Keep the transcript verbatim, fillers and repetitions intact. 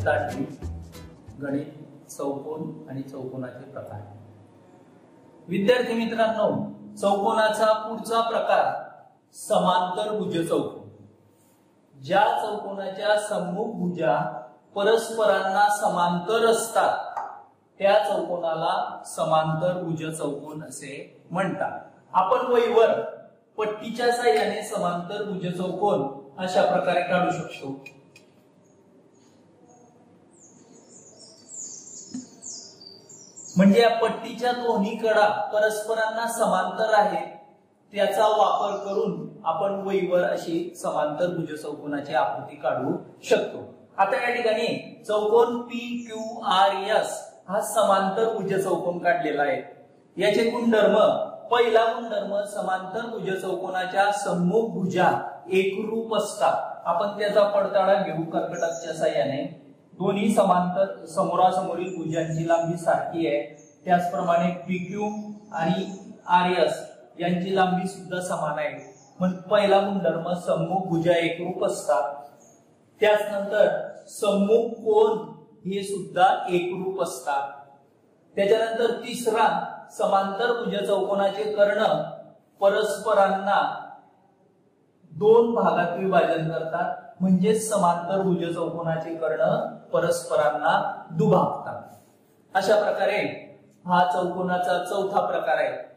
इयत्ता आठवी गणित चौकोन आणि चौकोनाचे प्रकार। विद्यार्थी मित्रांनो, चौकोनाचा पुढचा प्रकार समांतरभुज चौकोन। ज्या चौकोनाच्या सम्मुख भुजा परस्परांना समांतर असतात त्या चौकोनाला समांतरभुज चौकोन असे म्हणतात। आपण वहीवर पट्टीच्या साहाय्याने समांतरभुज चौकोन अशा प्रकारे काढू शकतो। म्हणजे या पट्टीच्या दोन्ही कडा परस्परांना समांतर आहेत त्याचा वापर करून आपण वहीवर अशी समांतरभुज चौकोनाची आकृती काढू शकतो। आता या ठिकाणी चौकोन पी क्यू आर एस हा समांतरभुज चौकोन काढलेला आहे। याचे गुणधर्म, पहिला गुणधर्म समांतरभुज चौकोनाच्या सम्मुख भुजा एकरूप असतात। आपण त्याचा पडताळा घेऊ कर्कटाच्या साहाय्याने। दोन्ही समांतर समोरासमोरील भुजांची लांबी सारखी आहे, त्याचप्रमाणे पीक्यू आणि आर एस यांची लांबी सुद्धा समान आहे। म्हणजे पहिला गुणधर्म सम्मुख भुजा एकरूप असतात, त्याचनंतर सम्मुख कोन हे सुद्धा एकरूप असतात। त्याच्यानंतर तिसरा, समांतरभुज चौकोनाचे कर्ण परस्परांना दोन भागात विभाजन करतात, म्हणजे समांतरभुज चौकोनाचे कर्ण परस्परांना दुभागतात। अशा प्रकारे हा चौकोनाचा चौथा प्रकार आहे।